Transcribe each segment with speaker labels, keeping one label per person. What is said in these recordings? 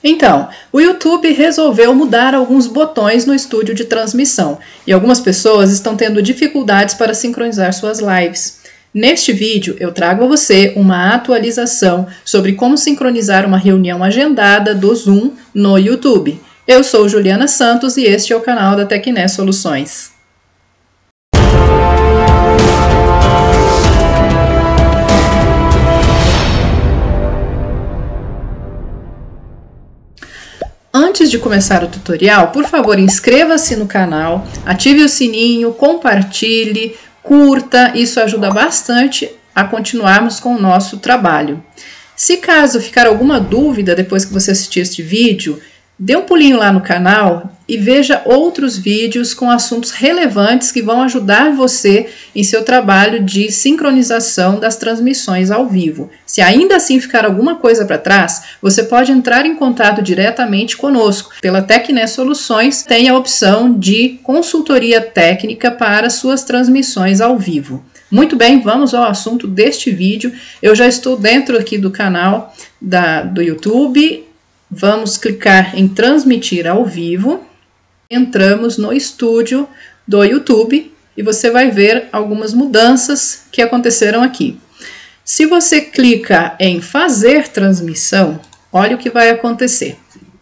Speaker 1: Então, o YouTube resolveu mudar alguns botões no estúdio de transmissão e algumas pessoas estão tendo dificuldades para sincronizar suas lives. Neste vídeo, eu trago a você uma atualização sobre como sincronizar uma reunião agendada do Zoom no YouTube. Eu sou Juliana Santos e este é o canal da Tecné Soluções. Antes de começar o tutorial, por favor, inscreva-se no canal, ative o sininho, compartilhe, curta, isso ajuda bastante a continuarmos com o nosso trabalho. Se caso ficar alguma dúvida depois que você assistir este vídeo, dê um pulinho lá no canal e veja outros vídeos com assuntos relevantes que vão ajudar você em seu trabalho de sincronização das transmissões ao vivo. Se ainda assim ficar alguma coisa para trás, você pode entrar em contato diretamente conosco. Pela Tecné Soluções tem a opção de consultoria técnica para suas transmissões ao vivo. Muito bem, vamos ao assunto deste vídeo. Eu já estou dentro aqui do canal do YouTube. Vamos clicar em transmitir ao vivo, entramos no estúdio do YouTube e você vai ver algumas mudanças que aconteceram aqui. Se você clica em fazer transmissão, olha o que vai acontecer.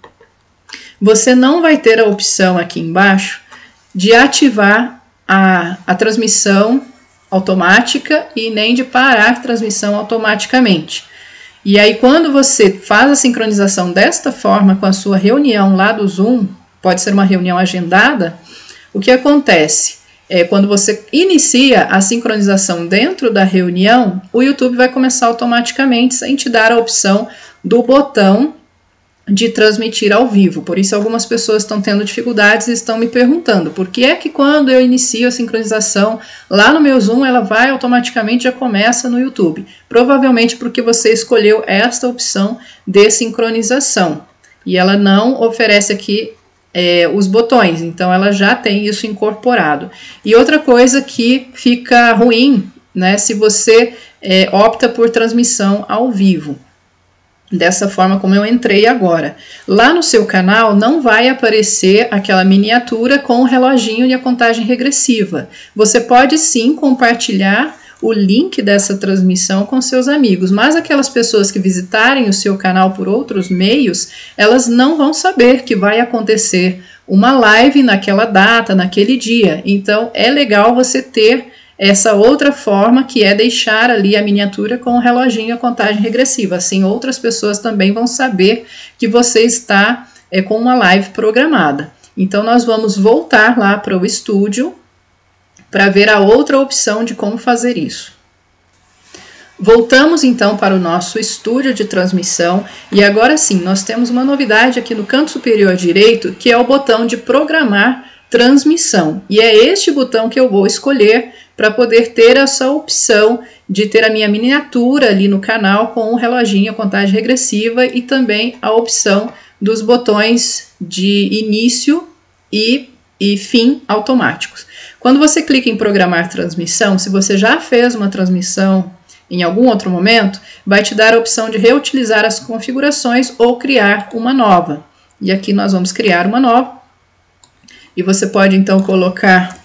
Speaker 1: Você não vai ter a opção aqui embaixo de ativar a transmissão automática e nem de parar a transmissão automaticamente. E aí, quando você faz a sincronização desta forma com a sua reunião lá do Zoom, pode ser uma reunião agendada, o que acontece é quando você inicia a sincronização dentro da reunião, o YouTube vai começar automaticamente sem te dar a opção do botão de transmitir ao vivo. Por isso, algumas pessoas estão tendo dificuldades e estão me perguntando por que é que quando eu inicio a sincronização lá no meu Zoom, ela vai automaticamente já começa no YouTube. Provavelmente porque você escolheu esta opção de sincronização e ela não oferece aqui os botões, então ela já tem isso incorporado. E outra coisa que fica ruim, né, se você opta por transmissão ao vivo. Dessa forma como eu entrei agora. Lá no seu canal não vai aparecer aquela miniatura com o reloginho e a contagem regressiva. Você pode sim compartilhar o link dessa transmissão com seus amigos, mas aquelas pessoas que visitarem o seu canal por outros meios, elas não vão saber que vai acontecer uma live naquela data, naquele dia. Então é legal você ter essa outra forma, que é deixar ali a miniatura com o reloginho e a contagem regressiva. Assim, outras pessoas também vão saber que você está com uma live programada. Então, nós vamos voltar lá para o estúdio para ver a outra opção de como fazer isso. Voltamos então para o nosso estúdio de transmissão e agora sim, nós temos uma novidade aqui no canto superior direito, que é o botão de programar transmissão. E é este botão que eu vou escolher para poder ter essa opção de ter a minha miniatura ali no canal com o reloginho, a contagem regressiva e também a opção dos botões de início e fim automáticos. Quando você clica em programar transmissão, se você já fez uma transmissão em algum outro momento, vai te dar a opção de reutilizar as configurações ou criar uma nova. E aqui nós vamos criar uma nova. E você pode então colocar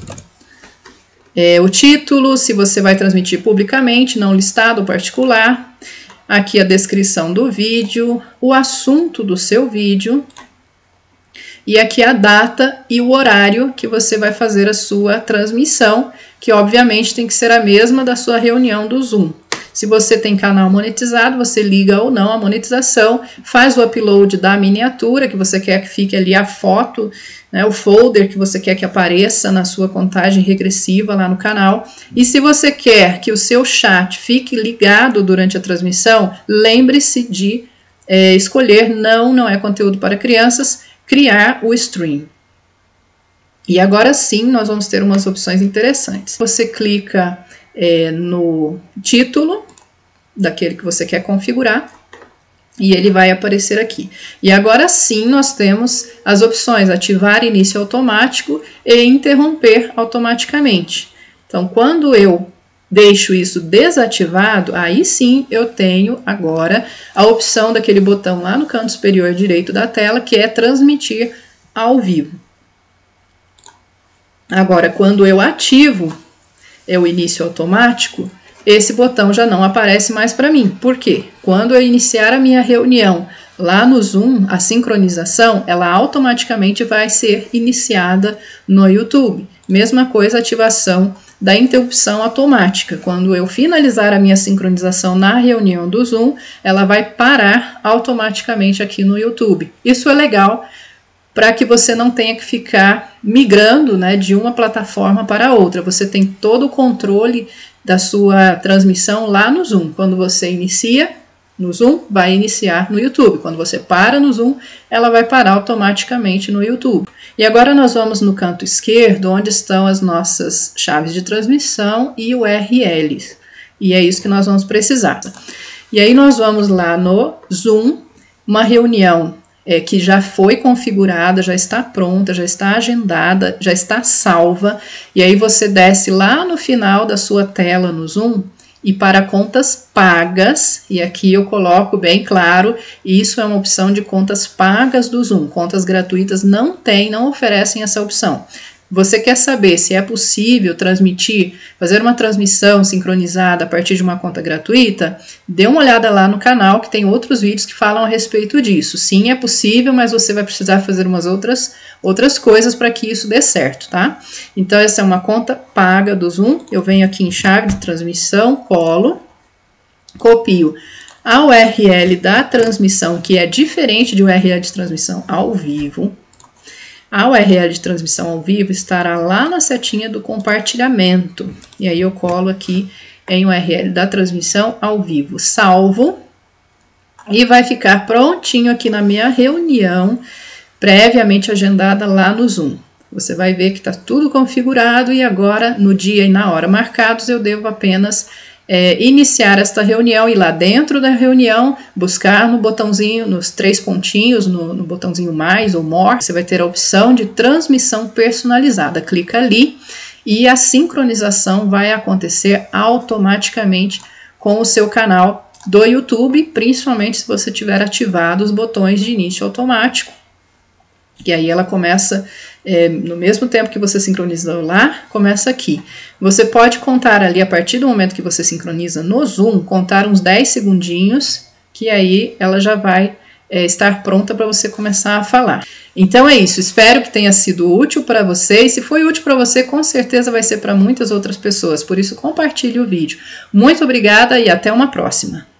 Speaker 1: o título, se você vai transmitir publicamente, não listado ou particular. Aqui a descrição do vídeo, o assunto do seu vídeo. E aqui a data e o horário que você vai fazer a sua transmissão, que obviamente tem que ser a mesma da sua reunião do Zoom. Se você tem canal monetizado, você liga ou não a monetização, faz o upload da miniatura que você quer que fique ali a foto, né, o folder que você quer que apareça na sua contagem regressiva lá no canal. E se você quer que o seu chat fique ligado durante a transmissão, lembre-se de escolher não é conteúdo para crianças, criar o stream. E agora sim, nós vamos ter umas opções interessantes. Você clica no título daquele que você quer configurar e ele vai aparecer aqui. E agora sim nós temos as opções ativar início automático e interromper automaticamente. Então, quando eu deixo isso desativado, aí sim eu tenho agora a opção daquele botão lá no canto superior direito da tela, que é transmitir ao vivo. Agora, quando eu ativo o início automático, esse botão já não aparece mais para mim. Por quê? Quando eu iniciar a minha reunião lá no Zoom, a sincronização, ela automaticamente vai ser iniciada no YouTube. Mesma coisa a ativação da interrupção automática. Quando eu finalizar a minha sincronização na reunião do Zoom, ela vai parar automaticamente aqui no YouTube. Isso é legal para que você não tenha que ficar migrando, né, de uma plataforma para outra. Você tem todo o controle da sua transmissão lá no Zoom. Quando você inicia no Zoom, vai iniciar no YouTube. Quando você para no Zoom, ela vai parar automaticamente no YouTube. E agora nós vamos no canto esquerdo, onde estão as nossas chaves de transmissão e URLs. E é isso que nós vamos precisar. E aí nós vamos lá no Zoom, uma reunião que já foi configurada, já está pronta, já está agendada, já está salva. E aí você desce lá no final da sua tela no Zoom e para contas pagas, e aqui eu coloco bem claro, isso é uma opção de contas pagas do Zoom. Contas gratuitas não oferecem essa opção. Você quer saber se é possível fazer uma transmissão sincronizada a partir de uma conta gratuita? Dê uma olhada lá no canal que tem outros vídeos que falam a respeito disso. Sim, é possível, mas você vai precisar fazer umas outras coisas para que isso dê certo, tá? Então, essa é uma conta paga do Zoom. Eu venho aqui em chave de transmissão, colo, copio a URL da transmissão, que é diferente de URL de transmissão ao vivo. A URL de transmissão ao vivo estará lá na setinha do compartilhamento. E aí eu colo aqui em URL da transmissão ao vivo, salvo. E vai ficar prontinho aqui na minha reunião, previamente agendada lá no Zoom. Você vai ver que está tudo configurado e agora, no dia e na hora marcados, eu devo apenas iniciar esta reunião e lá dentro da reunião buscar no botãozinho, nos 3 pontinhos, no botãozinho mais ou more, você vai ter a opção de transmissão personalizada. Clica ali e a sincronização vai acontecer automaticamente com o seu canal do YouTube, principalmente se você tiver ativado os botões de início automático. E aí ela começa, no mesmo tempo que você sincronizou lá, começa aqui. Você pode contar ali, a partir do momento que você sincroniza no Zoom, contar uns 10 segundinhos, que aí ela já vai estar pronta para você começar a falar. Então é isso, espero que tenha sido útil para você, e se foi útil para você, com certeza vai ser para muitas outras pessoas, por isso compartilhe o vídeo. Muito obrigada e até uma próxima!